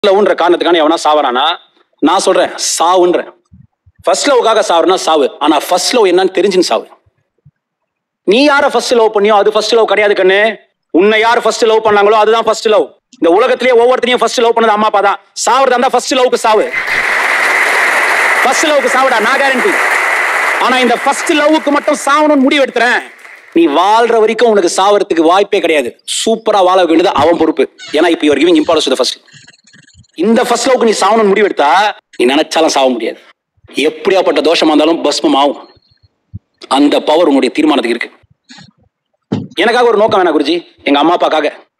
லவ்ன்ற காரணத்துக்கான எவனா சாவறானா? நான் சொல்றேன் சாவுன்றேன். ஃபர்ஸ்ட் லவ்க்காக சாவுறனா சாவு. ஆனா ஃபர்ஸ்ட் லவ் என்னன்னு தெரிஞ்சுன்னு சாவு. நீ யார ஃபர்ஸ்ட் லவ் பண்ணியோ அது ஃபர்ஸ்ட் லவ் கிடையாது கண்ணு. உன்னை யார் ஃபர்ஸ்ட் லவ் பண்ணாங்களோ அதுதான் ஃபர்ஸ்ட் லவ். இந்த உலகத்திலேயே ஒவ்வொருத்தரையும் ஃபர்ஸ்ட் லவ் பண்ணது அம்மா அப்பா தான். சாவுறதா இருந்தா ஃபர்ஸ்ட் லவ்க்கு சாவு. ஃபர்ஸ்ட் லவ்க்கு சாவுடா, நான் கேரண்டி. ஆனா இந்த ஃபர்ஸ்ட் லவ்க்கு மட்டும் சாவணும்னு முடிவு எடுத்துறேன். நீ வாழ்ற வரைக்கும் உனக்கு சாவறதுக்கு வாய்ப்பே கிடையாது. சூப்பரா வாழ வேண்டியது அவன் பொறுப்பு. ஏன்னா இப்ப you are giving importance to the first. இந்த ஃபர்ஸ்ட் லவ்க்கு நீ சாவணும்னு முடிவு எடுத்தா நீ நினைச்சாலும் சாவ முடியாது. எப்படியாப்பட்ட தோஷமா இருந்தாலும் பஸ்மம் ஆகும். அந்த பவர் உன்னுடைய தீர்மானத்துக்கு இருக்கு. எனக்காக ஒரு நோக்கம் வேணா குருஜி, எங்க அம்மா அப்பாக்காக.